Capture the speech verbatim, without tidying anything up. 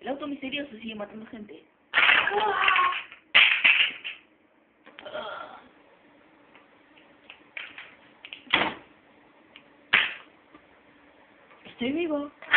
El auto misterioso sigue matando gente. Estoy vivo.